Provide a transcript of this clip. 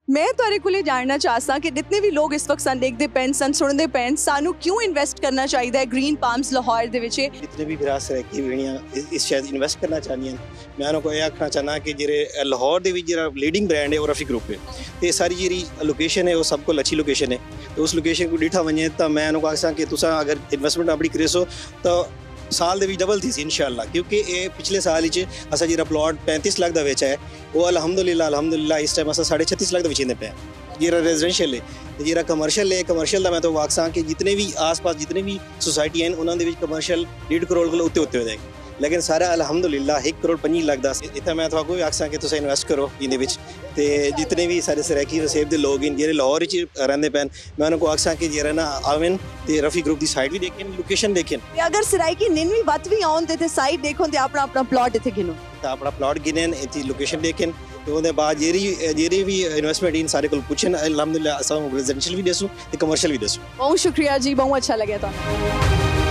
मैं ਤੁਹਾਡੇ ਕੋਲੇ ਜਾਣਨਾ ਚਾਹਸਾਂ ਕਿ ਜਿੰਨੇ ਵੀ ਲੋਕ ਇਸ ਵਕਤ ਸਾਨੂੰ ਦੇਖਦੇ ਪੈਣ ਸਨ ਸੁਣਦੇ ਪੈਣ ਸਾਨੂੰ ਕਿਉਂ ਇਨਵੈਸਟ ਕਰਨਾ ਚਾਹੀਦਾ ਹੈ ਗ੍ਰੀਨ ਪਾਮਸ ਲਾਹੌਰ ਦੇ ਵਿੱਚ जितने भी विरासत रखी हुई इस शायद इन्वेस्ट करना चाहती हैं मैं उनको यह आखना चाहना कि जेरे लाहौर के जो लीडिंग ब्रांड है वो रफ़ी ग्रुप है तो सारी जी लोकेशन है वो सब को अच्छी लोकेशन है तो उस लोकेशन को डिठा वजे तो मैं उनको आखसा कि तुसा अगर इन्वेस्टमेंट अपनी करे सो तो साल दे डबल थी इंशाअल्लाह क्योंकि ये पिछले साल असा जो प्लॉट 35 लाख का बेचा है वो अलहमदुलिल्लाह इस टाइम असा 36.5 लाख का बेचते पे जो रेजिडेंशियल है जो कमर्शियल है कमर्शियल का मैं तो आखसा कि जितने भी आस पास जितने भी सोसाइटी हैं उन्होंने कमर्शियल 1.5 करोड़ को उत्ते उत्ते हो जाएगी लेकिन सारा अलहमदुलिल्लाह 1 करोड़ 25 लाख का इतना मैं तो भी आखसा कि तुम इन्वेस्ट करो इन्हें तो जितने भी सारे सरैकी वसेब के लोग हैं जो लाहौर रहते पैन मैं उनको आखसा कि जरा ना आवन तो रफ़ी ग्रुप की साइड भी देखें लोकेशन देखें अगर सराइकी निन भी वत भी आउन ते साइड देखो तो अपना अपना प्लॉट इतने गिनो तो अपना प्लॉट गिनें इतनी लोकेशन देखें तो उसके बाद जेरी भी इन्वेस्टमेंट इन सारे को पूछन अलहमदुलिल्लाह अस रेजिडेंशियल भी दसूँ तो कमर्शियल भी दसूँ बहुत शुक्रिया जी बहुत अच्छा लगे तो